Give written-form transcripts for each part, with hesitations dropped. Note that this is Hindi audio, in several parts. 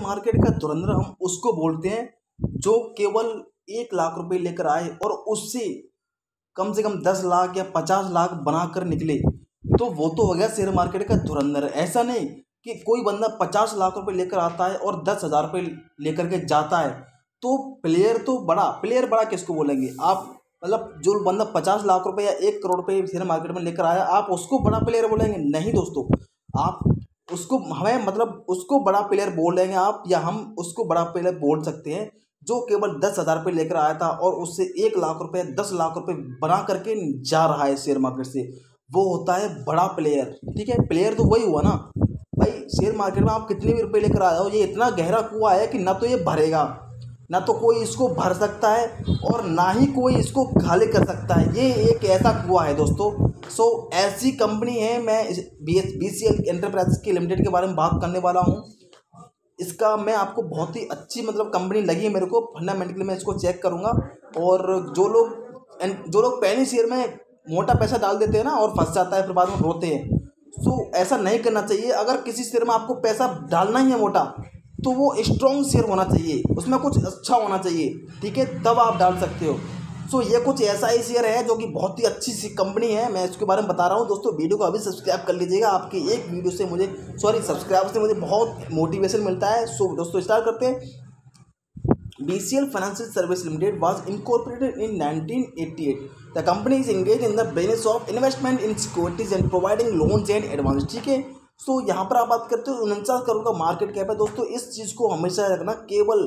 मार्केट का धुरंधर हम उसको बोलते हैं जो केवल 1 लाख रुपए लेकर आए और उससे कम से कम 10 लाख या 50 लाख बनाकर निकले, तो वो तो हो गया शेयर मार्केट का धुरंधर। ऐसा नहीं कि कोई बंदा 50 लाख रुपए लेकर आता है और 10,000 रुपये लेकर के जाता है तो प्लेयर बड़ा किसको बोलेंगे आप? मतलब जो बंदा 50 लाख रुपए या 1 करोड़ रुपए शेयर मार्केट में लेकर आया, आप उसको बड़ा प्लेयर बोलेंगे? नहीं दोस्तों, आप उसको हमें मतलब उसको बड़ा प्लेयर बोलेंगे आप, या हम उसको बड़ा प्लेयर बोल सकते हैं जो केवल 10,000 रुपये लेकर आया था और उससे 1 लाख रुपए 10 लाख रुपए बना करके जा रहा है शेयर मार्केट से, वो होता है बड़ा प्लेयर। ठीक है, प्लेयर तो वही हुआ ना भाई। शेयर मार्केट में आप कितने भी रुपए लेकर आए हो, ये इतना गहरा कुआं है कि ना तो ये भरेगा, ना तो कोई इसको भर सकता है और ना ही कोई इसको खाली कर सकता है। ये एक ऐसा कुआं है दोस्तों। सो ऐसी कंपनी है, मैं BCL एंटरप्राइजेस की लिमिटेड के बारे में बात करने वाला हूँ। इसका मैं आपको बहुत ही अच्छी मतलब कंपनी लगी है मेरे को। फंडामेंटली मैं इसको चेक करूँगा। और जो लोग पहले शेयर में मोटा पैसा डाल देते हैं ना और फंस जाता है, फिर बाद में रोते हैं, सो ऐसा नहीं करना चाहिए। अगर किसी शेयर में आपको पैसा डालना ही है मोटा, तो वो स्ट्रॉन्ग शेयर होना चाहिए, उसमें कुछ अच्छा होना चाहिए, ठीक है, तब आप डाल सकते हो। सो ये कुछ ऐसा ही शेयर है जो कि बहुत ही अच्छी सी कंपनी है, मैं इसके बारे में बता रहा हूँ दोस्तों। वीडियो को अभी सब्सक्राइब कर लीजिएगा, आपकी एक वीडियो से मुझे सब्सक्राइब से मुझे बहुत मोटिवेशन मिलता है। सो दोस्तों स्टार्ट करते हैं। BCL Financial Service Limited was incorporated in 1988. The company is engaged in the business of investment in securities and providing loans and advances. ठीक है, सो यहाँ पर आप बात करते हो 49 करोड़ का मार्केट कैप है दोस्तों। इस चीज़ को हमेशा रखना, केवल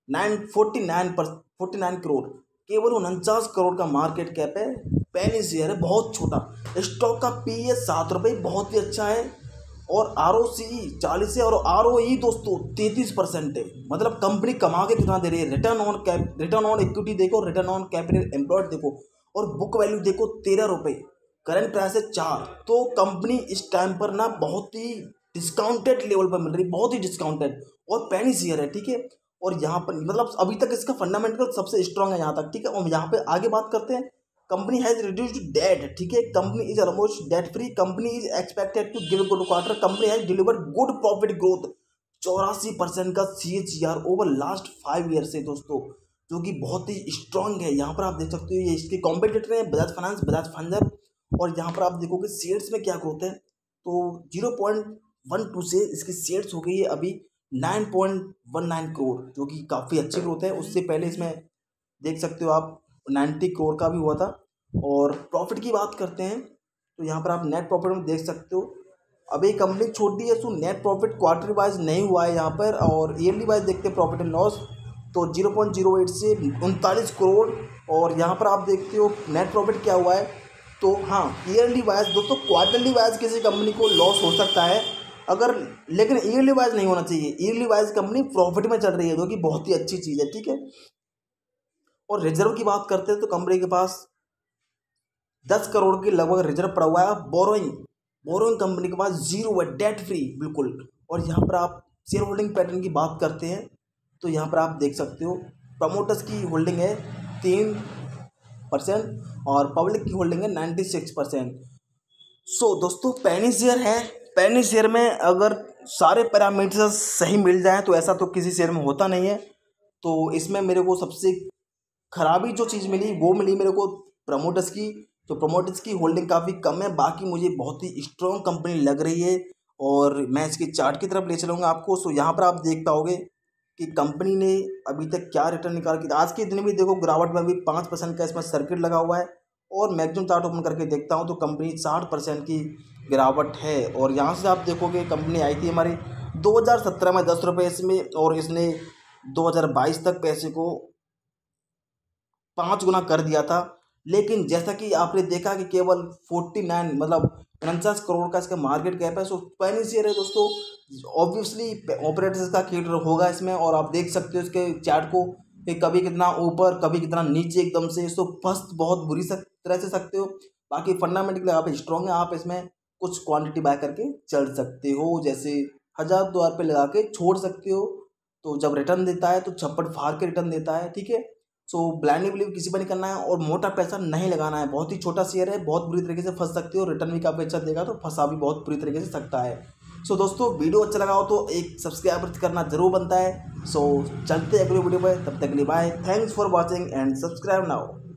49 करोड़, केवल 49 करोड़ का मार्केट कैप है। पेनी शेयर है, बहुत छोटा। स्टॉक का PE है 7 रुपये, बहुत ही अच्छा है। और ROCE 40 है और ROE दोस्तों 33% है। मतलब कंपनी कमा के कितना दे रही है। रिटर्न ऑन इक्विटी देखो, रिटर्न ऑन कैपिटल एम्प्लॉयड देखो, और बुक वैल्यू देखो 13 रुपये, करंट प्राइस है 4। तो कंपनी इस टाइम पर ना बहुत ही डिस्काउंटेड लेवल पर मिल रही, बहुत ही डिस्काउंटेड, और पेनी शेयर है। ठीक है, और यहाँ पर मतलब अभी तक इसका फंडामेंटल सबसे स्ट्रांग है यहाँ तक। ठीक है, और यहाँ पे आगे बात करते हैं। Company has reduced debt. ठीक है, company is almost debt free. Company is expected to give good quarter. Company has delivered good profit growth, 84% का CAGR ओवर लास्ट 5 ईयर से दोस्तों, जो कि बहुत ही स्ट्रांग है। यहाँ पर आप देख सकते हो ये इसके कॉम्पिटिटर हैं बजाज फाइनेंस, बजाज फाइनेंस। और यहाँ पर आप देखोगे शेयर्स में क्या ग्रोथ है, तो 0.12 से इसकी शेयर्स हो गई है अभी 9.19 करोड़, जो कि काफ़ी अच्छी ग्रोथ है। उससे पहले इसमें देख सकते हो आप 90 करोड़ का भी हुआ था। और प्रॉफिट की बात करते हैं तो यहाँ पर आप नेट प्रॉफिट में देख सकते हो। अभी कंपनी छोटी है, so net profit quarter wise नहीं हुआ है यहाँ पर। और ईयरली वाइज देखते हैं प्रॉफिट एंड लॉस, तो 0.08 से 39 करोड़। और यहाँ पर आप देखते हो नेट प्रॉफिट क्या हुआ है, तो हाँ ईयरली वाइज दोस्तों, क्वार्टरली वाइज किसी कंपनी को लॉस हो सकता है अगर, लेकिन ईयरली वाइज नहीं होना चाहिए। ईयरली वाइज कंपनी प्रॉफिट में चल रही है, जो कि बहुत ही अच्छी चीज़ है। ठीक है, और रिजर्व की बात करते हैं तो कंपनी के पास 10 करोड़ के लगभग रिजर्व पड़ा हुआ है। बोरोइंग कंपनी के पास 0 है, डेट फ्री बिल्कुल। और यहाँ पर आप शेयर होल्डिंग पैटर्न की बात करते हैं तो यहाँ पर आप देख सकते हो प्रमोटर्स की होल्डिंग है 3% और पब्लिक की होल्डिंग है 96%। सो दोस्तों पेनी शेयर है। पेनी शेयर में अगर सारे पैरामीटर्स सही मिल जाए तो ऐसा तो किसी शेयर में होता नहीं है। तो इसमें मेरे को सबसे खराबी जो चीज़ मिली वो मिली मेरे को प्रमोटर्स की। तो प्रमोटर्स की होल्डिंग काफ़ी कम है, बाकी मुझे बहुत ही स्ट्रॉन्ग कंपनी लग रही है। और मैं इसकी चार्ट की तरफ ले चलूँगा आपको। सो यहाँ पर आप देख पाओगे कि कंपनी ने अभी तक क्या रिटर्न निकाल के, आज के दिन भी देखो गिरावट में अभी 5% का इसमें सर्किट लगा हुआ है। और मैक्सिमम चार्ट ओपन करके देखता हूँ तो कंपनी 60% की गिरावट है। और यहाँ से आप देखोगे कंपनी आई थी हमारी 2017 में 10 रुपये इसमें, और इसने 2022 तक पैसे को 5 गुना कर दिया था। लेकिन जैसा कि आपने देखा कि केवल 49 मतलब 49 करोड़ का इसका मार्केट कैप है। सो पेनी शेयर है दोस्तों, ऑब्वियसली ऑपरेटर्स का खेल होगा इसमें। और आप देख सकते हो इसके चार्ट को कि कभी कितना ऊपर कभी कितना नीचे एकदम से। सो फर्स्ट बहुत बुरी तरह से सकते हो। बाकी फंडामेंटली आप स्ट्रॉन्ग है, आप इसमें कुछ क्वांटिटी बाय करके चल सकते हो, जैसे 1000-2000 लगा के छोड़ सकते हो। तो जब रिटर्न देता है तो छप्पड़ फाड़ के रिटर्न देता है। ठीक है, सो ब्लाइंडली बिलीव किसी पर नहीं करना है और मोटा पैसा नहीं लगाना है। बहुत ही छोटा शेयर है, बहुत बुरी तरीके से फंस सकते हो। रिटर्न भी काफ़ी अच्छा देगा तो फंसा भी बहुत बुरी तरीके से सकता है। सो दोस्तों वीडियो अच्छा लगा हो तो एक सब्सक्राइब करना जरूर बनता है। सो चलते हैं अगली वीडियो में, तब तक के लिए bye, thanks for watching and subscribe now.